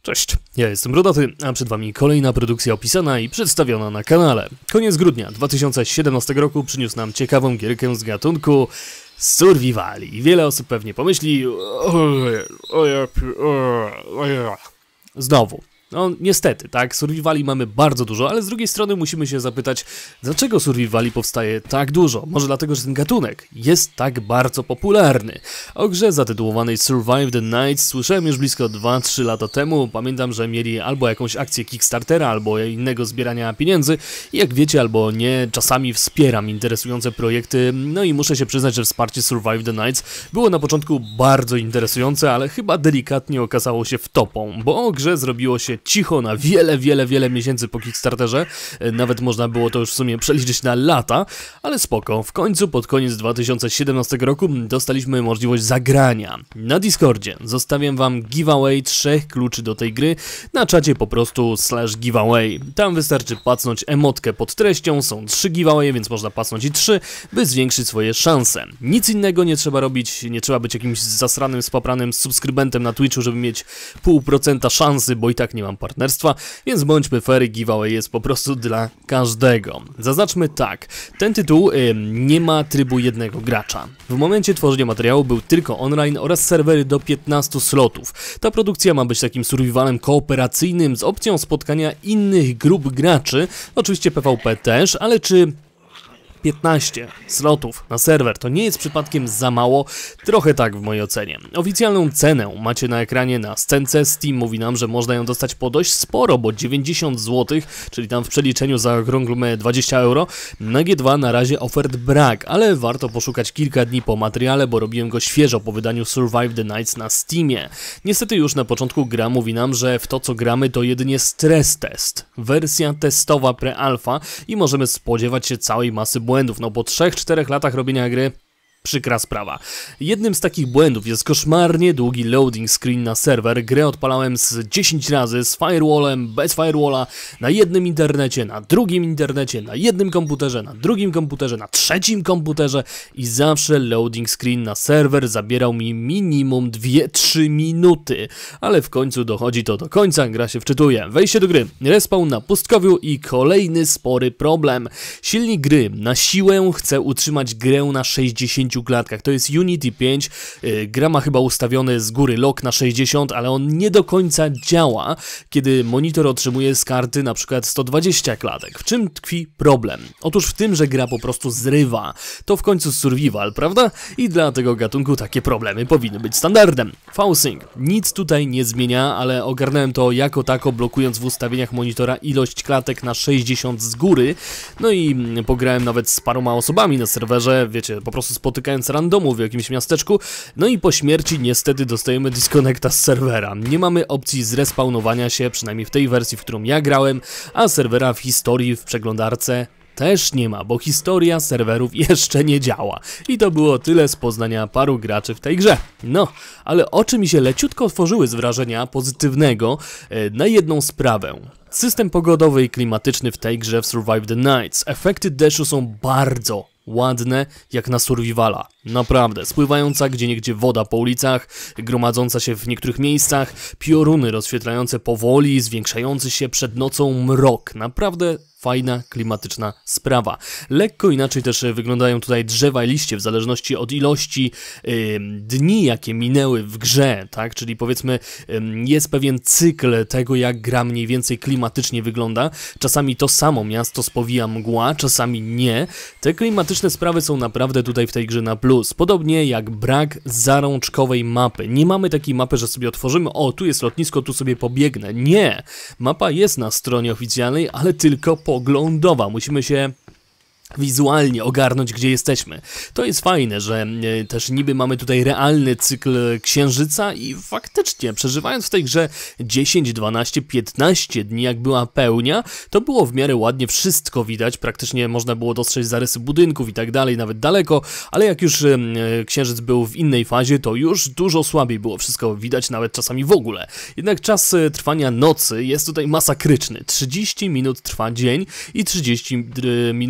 Cześć, ja jestem Brodaty, a przed wami kolejna produkcja opisana i przedstawiona na kanale. Koniec grudnia 2017 roku przyniósł nam ciekawą gierkę z gatunku Survivali. Wiele osób pewnie pomyśli... Znowu. No niestety, tak, survivali mamy bardzo dużo, ale z drugiej strony musimy się zapytać, dlaczego survivali powstaje tak dużo? Może dlatego, że ten gatunek jest tak bardzo popularny. O grze zatytułowanej Survive the Nights słyszałem już blisko 2-3 lata temu. Pamiętam, że mieli albo jakąś akcję Kickstartera, albo innego zbierania pieniędzy. I jak wiecie, albo nie, czasami wspieram interesujące projekty. No i muszę się przyznać, że wsparcie Survive the Nights było na początku bardzo interesujące, ale chyba delikatnie okazało się wtopą, bo o grze zrobiło się cicho na wiele miesięcy po Kickstarterze, nawet można było to już w sumie przeliczyć na lata, ale spoko, w końcu pod koniec 2017 roku dostaliśmy możliwość zagrania. Na Discordzie zostawiam wam giveaway 3 kluczy do tej gry, na czacie po prostu /giveaway. Tam wystarczy pacnąć emotkę pod treścią, są 3 giveawaye, więc można pacnąć i 3, by zwiększyć swoje szanse. Nic innego nie trzeba robić, nie trzeba być jakimś zasranym, spapranym subskrybentem na Twitchu, żeby mieć 0,5% szansy, bo i tak nie mam partnerstwa, więc bądźmy fair, giveaway jest po prostu dla każdego. Zaznaczmy tak, ten tytuł nie ma trybu jednego gracza. W momencie tworzenia materiału był tylko online oraz serwery do 15 slotów. Ta produkcja ma być takim survivalem kooperacyjnym z opcją spotkania innych grup graczy, oczywiście PvP też, ale czy 15 slotów na serwer to nie jest przypadkiem za mało? Trochę tak w mojej ocenie. Oficjalną cenę macie na ekranie na scence. Steam mówi nam, że można ją dostać po dość sporo, bo 90 zł, czyli tam w przeliczeniu zaokrąglmy 20 euro. Na G2 na razie ofert brak, ale warto poszukać kilka dni po materiale, bo robiłem go świeżo po wydaniu Survive the Nights na Steamie. Niestety już na początku gra mówi nam, że w to co gramy to jedynie stres test. Wersja testowa pre-alpha i możemy spodziewać się całej masy błędów, no po 3-4 latach robienia gry przykra sprawa. Jednym z takich błędów jest koszmarnie długi loading screen na serwer. Grę odpalałem z 10 razy, z firewallem, bez firewalla, na jednym internecie, na drugim internecie, na jednym komputerze, na drugim komputerze, na trzecim komputerze i zawsze loading screen na serwer zabierał mi minimum 2-3 minuty. Ale w końcu dochodzi to do końca, gra się wczytuje. Wejście do gry, respawn na pustkowiu i kolejny spory problem. Silnik gry na siłę chce utrzymać grę na 60 klatkach. To jest Unity 5, gra ma chyba ustawiony z góry lock na 60, ale on nie do końca działa, kiedy monitor otrzymuje z karty na przykład 120 klatek. W czym tkwi problem? Otóż w tym, że gra po prostu zrywa. To w końcu survival, prawda? I dla tego gatunku takie problemy powinny być standardem. V-Sync nic tutaj nie zmienia, ale ogarnąłem to jako tako, blokując w ustawieniach monitora ilość klatek na 60 z góry. No i pograłem nawet z paroma osobami na serwerze, wiecie, po prostu spotykając randomu w jakimś miasteczku, no i po śmierci niestety dostajemy disconnecta z serwera. Nie mamy opcji zrespawnowania się, przynajmniej w tej wersji, w którą ja grałem, a serwera w historii w przeglądarce też nie ma, bo historia serwerów jeszcze nie działa. I to było tyle z poznania paru graczy w tej grze. No, ale oczy mi się leciutko otworzyły z wrażenia pozytywnego na jedną sprawę. System pogodowy i klimatyczny w tej grze w Survive the Nights. Efekty deszczu są bardzo ładne, jak na survivala. Naprawdę, spływająca gdzieniegdzie woda po ulicach, gromadząca się w niektórych miejscach, pioruny rozświetlające powoli, zwiększający się przed nocą mrok. Naprawdę fajna, klimatyczna sprawa. Lekko inaczej też wyglądają tutaj drzewa i liście w zależności od ilości dni, jakie minęły w grze, tak? Czyli powiedzmy jest pewien cykl tego, jak gra mniej więcej klimatycznie wygląda. Czasami to samo miasto spowija mgła, czasami nie. Te klimatyczne sprawy są naprawdę tutaj w tej grze na plus. Podobnie jak brak zarączkowej mapy. Nie mamy takiej mapy, że sobie otworzymy, o tu jest lotnisko, tu sobie pobiegnę. Nie! Mapa jest na stronie oficjalnej, ale tylko poglądowa. Musimy się wizualnie ogarnąć, gdzie jesteśmy. To jest fajne, że też niby mamy tutaj realny cykl księżyca i faktycznie przeżywając w tej grze 10, 12, 15 dni jak była pełnia, to było w miarę ładnie wszystko widać, praktycznie można było dostrzec zarysy budynków i tak dalej, nawet daleko, ale jak już księżyc był w innej fazie, to już dużo słabiej było wszystko widać, nawet czasami w ogóle. Jednak czas trwania nocy jest tutaj masakryczny. 30 minut trwa dzień i 30 minut trwa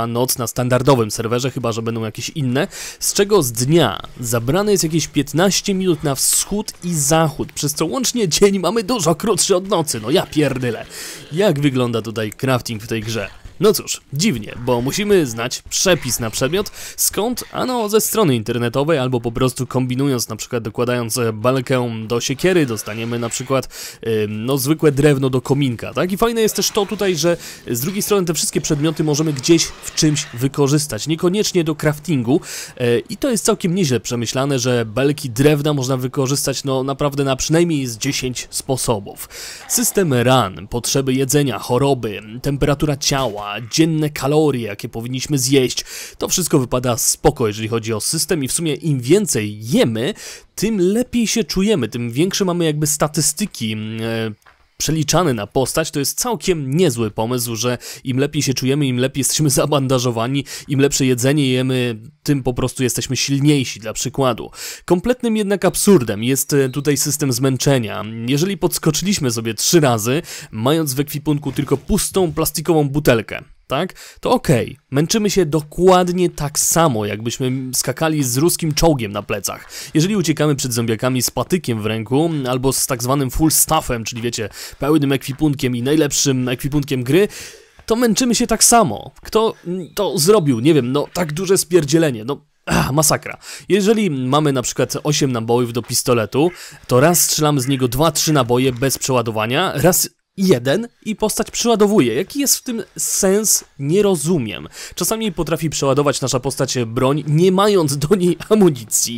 na noc na standardowym serwerze, chyba że będą jakieś inne, z czego z dnia zabrane jest jakieś 15 minut na wschód i zachód, przez co łącznie dzień mamy dużo krótszy od nocy, no ja pierdyle. Jak wygląda tutaj crafting w tej grze? No cóż, dziwnie, bo musimy znać przepis na przedmiot, skąd? Ano ze strony internetowej, albo po prostu kombinując, na przykład dokładając belkę do siekiery, dostaniemy na przykład no zwykłe drewno do kominka, tak? I fajne jest też to tutaj, że z drugiej strony te wszystkie przedmioty możemy gdzieś w czymś wykorzystać, niekoniecznie do craftingu i to jest całkiem nieźle przemyślane, że belki drewna można wykorzystać no naprawdę na przynajmniej z 10 sposobów. System ran, potrzeby jedzenia, choroby, temperatura ciała, dzienne kalorie, jakie powinniśmy zjeść. To wszystko wypada spoko, jeżeli chodzi o system i w sumie im więcej jemy, tym lepiej się czujemy, tym większe mamy jakby statystyki przeliczane na postać. To jest całkiem niezły pomysł, że im lepiej się czujemy, im lepiej jesteśmy zabandażowani, im lepsze jedzenie jemy, tym po prostu jesteśmy silniejsi, dla przykładu. Kompletnym jednak absurdem jest tutaj system zmęczenia. Jeżeli podskoczyliśmy sobie 3 razy, mając w ekwipunku tylko pustą plastikową butelkę, tak? To okej, męczymy się dokładnie tak samo, jakbyśmy skakali z ruskim czołgiem na plecach. Jeżeli uciekamy przed zombiakami z patykiem w ręku, albo z tak zwanym full staffem, czyli wiecie, pełnym ekwipunkiem i najlepszym ekwipunkiem gry, to męczymy się tak samo. Kto to zrobił? Nie wiem, no tak duże spierdzielenie, no masakra. Jeżeli mamy na przykład 8 nabojów do pistoletu, to raz strzelamy z niego 2-3 naboje bez przeładowania, raz 1 i postać przeładowuje. Jaki jest w tym sens? Nie rozumiem. Czasami potrafi przeładować nasza postać broń, nie mając do niej amunicji.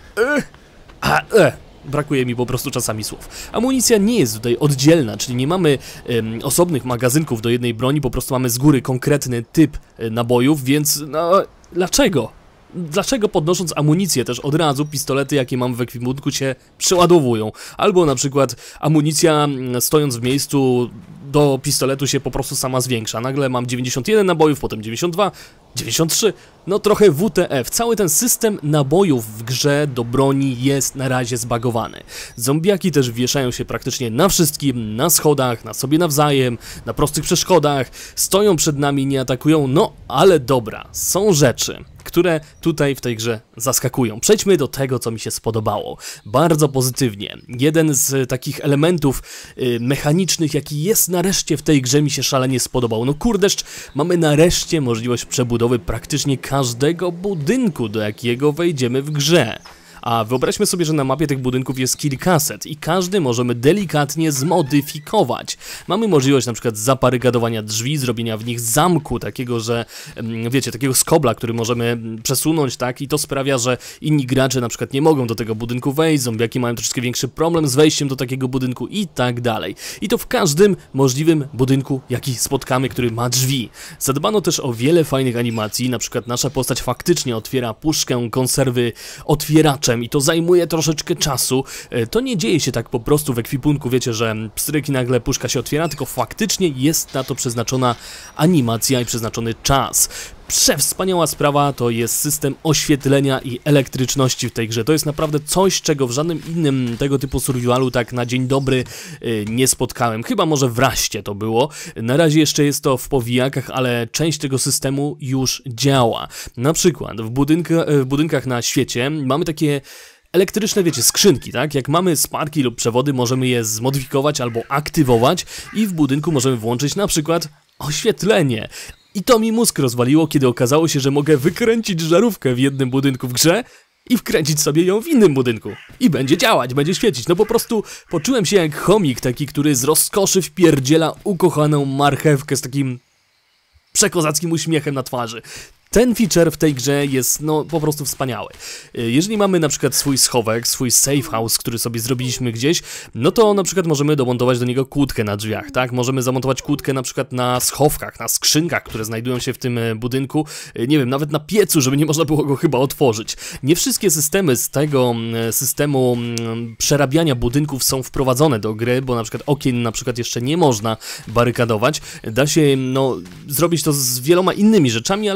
Brakuje mi po prostu czasami słów. Amunicja nie jest tutaj oddzielna, czyli nie mamy osobnych magazynków do jednej broni, po prostu mamy z góry konkretny typ nabojów, więc no dlaczego? Dlaczego podnosząc amunicję też od razu pistolety, jakie mam w ekwipunku, się przeładowują? Albo na przykład amunicja stojąc w miejscu do pistoletu się po prostu sama zwiększa. Nagle mam 91 nabojów, potem 92, 93, no trochę WTF. Cały ten system nabojów w grze do broni jest na razie zbagowany. Zombiaki też wieszają się praktycznie na wszystkim, na schodach, na sobie nawzajem, na prostych przeszkodach, stoją przed nami, nie atakują, no ale dobra, są rzeczy, które tutaj w tej grze zaskakują. Przejdźmy do tego, co mi się spodobało. Bardzo pozytywnie. Jeden z takich elementów mechanicznych, jaki jest nareszcie w tej grze, mi się szalenie spodobał. No kurdeszcz, mamy nareszcie możliwość przebudowy praktycznie każdego budynku, do jakiego wejdziemy w grze. A wyobraźmy sobie, że na mapie tych budynków jest kilkaset i każdy możemy delikatnie zmodyfikować. Mamy możliwość na przykład zaparykadowania drzwi, zrobienia w nich zamku, takiego, że wiecie, takiego skobla, który możemy przesunąć, tak? I to sprawia, że inni gracze na przykład nie mogą do tego budynku wejść, zombiaki mają troszeczkę większy problem z wejściem do takiego budynku i tak dalej. I to w każdym możliwym budynku, jaki spotkamy, który ma drzwi. Zadbano też o wiele fajnych animacji, na przykład nasza postać faktycznie otwiera puszkę konserwy otwieraczem i to zajmuje troszeczkę czasu. To nie dzieje się tak po prostu w ekwipunku, wiecie, że pstryk i nagle puszka się otwiera, tylko faktycznie jest na to przeznaczona animacja i przeznaczony czas. Przewspaniała sprawa to jest system oświetlenia i elektryczności w tej grze. To jest naprawdę coś, czego w żadnym innym tego typu survivalu tak na dzień dobry nie spotkałem. Chyba może w Raście to było. Na razie jeszcze jest to w powijakach, ale część tego systemu już działa. Na przykład w budynkach na świecie mamy takie elektryczne, wiecie, skrzynki, tak? Jak mamy sparki lub przewody, możemy je zmodyfikować albo aktywować i w budynku możemy włączyć na przykład oświetlenie. I to mi mózg rozwaliło, kiedy okazało się, że mogę wykręcić żarówkę w jednym budynku w grze i wkręcić sobie ją w innym budynku. I będzie działać, będzie świecić. No po prostu poczułem się jak chomik taki, który z rozkoszy wpierdziela ukochaną marchewkę z takim przekozackim uśmiechem na twarzy. Ten feature w tej grze jest no po prostu wspaniały. Jeżeli mamy na przykład swój schowek, swój safe house, który sobie zrobiliśmy gdzieś, no to na przykład możemy domontować do niego kłódkę na drzwiach, tak? Możemy zamontować kłódkę na przykład na schowkach, na skrzynkach, które znajdują się w tym budynku, nie wiem, nawet na piecu, żeby nie można było go chyba otworzyć. Nie wszystkie systemy z tego systemu przerabiania budynków są wprowadzone do gry, bo na przykład okien na przykład jeszcze nie można barykadować. Da się no zrobić to z wieloma innymi rzeczami, ale trochę jeszcze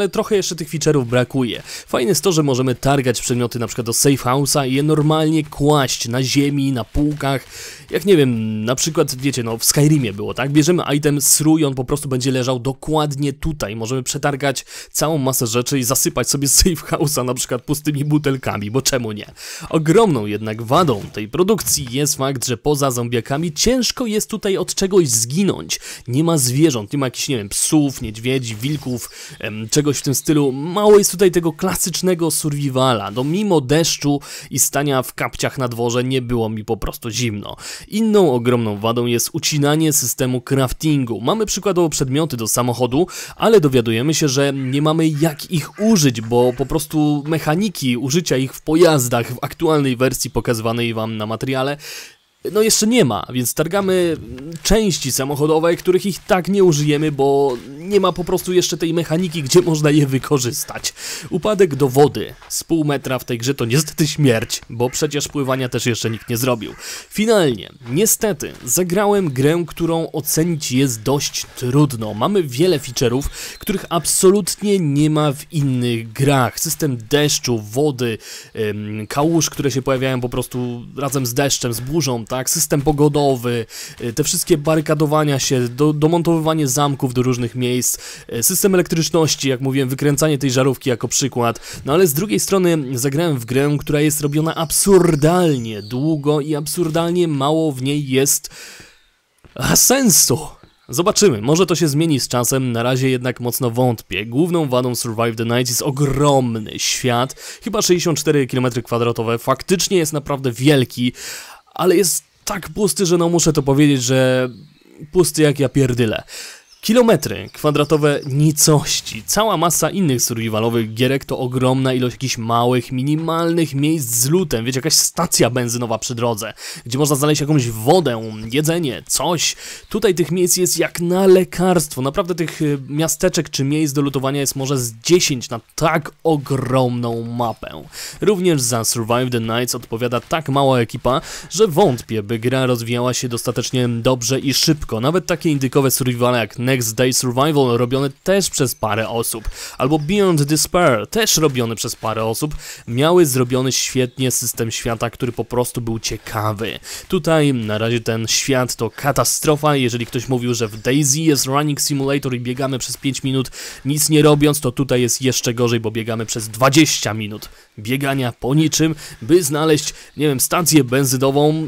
jeszcze tych feature'ów brakuje. Fajne jest to, że możemy targać przedmioty na przykład do safe house'a i je normalnie kłaść na ziemi, na półkach. Jak nie wiem, na przykład, wiecie, no w Skyrimie było, tak? Bierzemy item srój, on po prostu będzie leżał dokładnie tutaj. Możemy przetargać całą masę rzeczy i zasypać sobie safe house'a na przykład pustymi butelkami, bo czemu nie? Ogromną jednak wadą tej produkcji jest fakt, że poza zombiakami ciężko jest tutaj od czegoś zginąć. Nie ma zwierząt, nie ma jakichś, nie wiem, psów, niedźwiedzi, wilków, czegoś w tym stylu. Mało jest tutaj tego klasycznego survivala. No mimo deszczu i stania w kapciach na dworze nie było mi po prostu zimno. Inną ogromną wadą jest ucinanie systemu craftingu. Mamy przykładowo przedmioty do samochodu, ale dowiadujemy się, że nie mamy jak ich użyć, bo po prostu mechaniki użycia ich w pojazdach w aktualnej wersji pokazywanej wam na materiale no jeszcze nie ma, więc targamy części samochodowe, których ich tak nie użyjemy, bo nie ma po prostu jeszcze tej mechaniki, gdzie można je wykorzystać. Upadek do wody z pół metra w tej grze to niestety śmierć, bo przecież pływania też jeszcze nikt nie zrobił. Finalnie, niestety, zagrałem grę, którą ocenić jest dość trudno. Mamy wiele feature'ów, których absolutnie nie ma w innych grach. System deszczu, wody, kałuż, które się pojawiają po prostu razem z deszczem, z burzą, tak, system pogodowy, te wszystkie barykadowania się, domontowywanie zamków do różnych miejsc, system elektryczności, jak mówiłem, wykręcanie tej żarówki jako przykład, no ale z drugiej strony zagrałem w grę, która jest robiona absurdalnie długo i absurdalnie mało w niej jest sensu. Zobaczymy, może to się zmieni z czasem, na razie jednak mocno wątpię. Główną wadą Survive the Night jest ogromny świat, chyba 64 km², faktycznie jest naprawdę wielki, ale jest tak pusty, że no muszę to powiedzieć, że pusty jak ja pierdyle. Kilometry kwadratowe nicości. Cała masa innych survivalowych gierek to ogromna ilość jakichś małych, minimalnych miejsc z lootem. Wiecie, jakaś stacja benzynowa przy drodze, gdzie można znaleźć jakąś wodę, jedzenie, coś. Tutaj tych miejsc jest jak na lekarstwo. Naprawdę tych miasteczek czy miejsc do lootowania jest może z 10 na tak ogromną mapę. Również za Survive the Nights odpowiada tak mała ekipa, że wątpię, by gra rozwijała się dostatecznie dobrze i szybko. Nawet takie indykowe survivale jak Next Day Survival robione też przez parę osób, albo Beyond Despair też robiony przez parę osób, miały zrobiony świetnie system świata, który po prostu był ciekawy. Tutaj na razie ten świat to katastrofa. Jeżeli ktoś mówił, że w DayZ jest running simulator i biegamy przez 5 minut nic nie robiąc, to tutaj jest jeszcze gorzej, bo biegamy przez 20 minut biegania po niczym, by znaleźć, nie wiem, stację benzynową,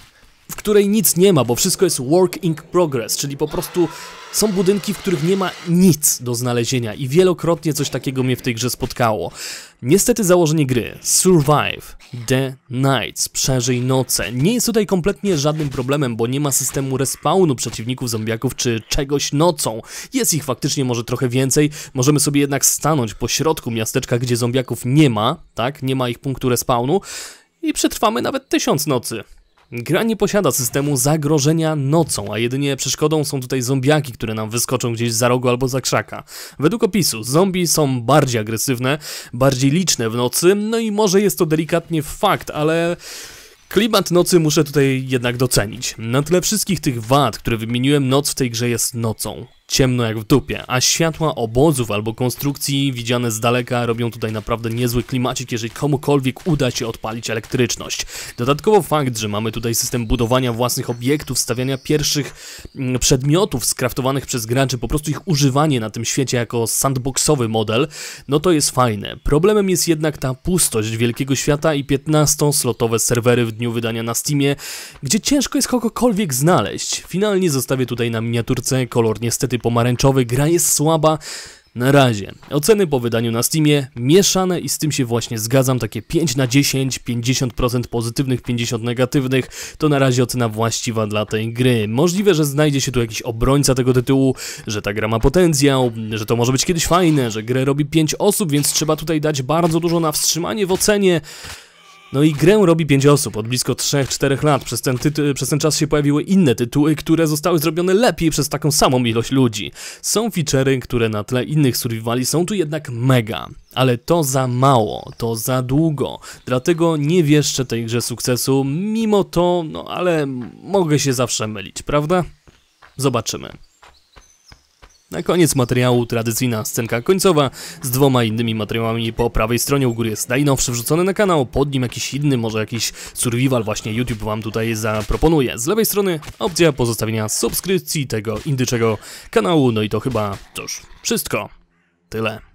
w której nic nie ma, bo wszystko jest work in progress, czyli po prostu są budynki, w których nie ma nic do znalezienia i wielokrotnie coś takiego mnie w tej grze spotkało. Niestety założenie gry Survive the Nights, przeżyj noce, nie jest tutaj kompletnie żadnym problemem, bo nie ma systemu respawnu przeciwników zombiaków czy czegoś nocą. Jest ich faktycznie może trochę więcej, możemy sobie jednak stanąć po środku miasteczka, gdzie zombiaków nie ma, tak, nie ma ich punktu respawnu i przetrwamy nawet 1000 nocy. Gra nie posiada systemu zagrożenia nocą, a jedynie przeszkodą są tutaj zombiaki, które nam wyskoczą gdzieś za rogu albo za krzaka. Według opisu, zombie są bardziej agresywne, bardziej liczne w nocy, no i może jest to delikatnie fakt, ale klimat nocy muszę tutaj jednak docenić. Na tle wszystkich tych wad, które wymieniłem, noc w tej grze jest nocą. Ciemno jak w dupie, a światła obozów albo konstrukcji widziane z daleka robią tutaj naprawdę niezły klimacik, jeżeli komukolwiek uda się odpalić elektryczność. Dodatkowo fakt, że mamy tutaj system budowania własnych obiektów, stawiania pierwszych przedmiotów skraftowanych przez graczy, po prostu ich używanie na tym świecie jako sandboxowy model, no to jest fajne. Problemem jest jednak ta pustość wielkiego świata i 15-slotowe serwery w dniu wydania na Steamie, gdzie ciężko jest kogokolwiek znaleźć. Finalnie zostawię tutaj na miniaturce kolor niestety pomarańczowy, gra jest słaba. Na razie. Oceny po wydaniu na Steamie mieszane i z tym się właśnie zgadzam, takie 5 na 10, 50% pozytywnych, 50 negatywnych, to na razie ocena właściwa dla tej gry. Możliwe, że znajdzie się tu jakiś obrońca tego tytułu, że ta gra ma potencjał, że to może być kiedyś fajne, że grę robi 5 osób, więc trzeba tutaj dać bardzo dużo na wstrzymanie w ocenie. No i grę robi 5 osób od blisko 3-4 lat. Przez ten czas się pojawiły inne tytuły, które zostały zrobione lepiej przez taką samą ilość ludzi. Są feature'y, które na tle innych survivali są tu jednak mega. Ale to za mało, to za długo. Dlatego nie wieszczę tej grze sukcesu. Mimo to, no ale mogę się zawsze mylić, prawda? Zobaczymy. Na koniec materiału tradycyjna scenka końcowa z 2 innymi materiałami. Po prawej stronie u góry jest najnowszy wrzucony na kanał, pod nim jakiś inny, może jakiś survival właśnie YouTube wam tutaj zaproponuje. Z lewej strony opcja pozostawienia subskrypcji tego indyczego kanału, no i to chyba, cóż, wszystko. Tyle.